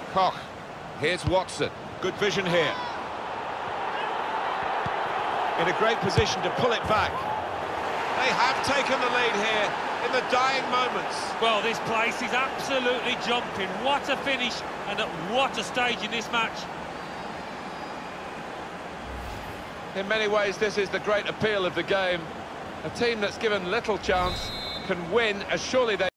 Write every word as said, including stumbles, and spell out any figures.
Koch. Here's Watson. Good vision here. In a great position to pull it back. They have taken the lead here in the dying moments. Well, this place is absolutely jumping. What a finish and at what a stage in this match. In many ways, this is the great appeal of the game. A team that's given little chance can win, as surely they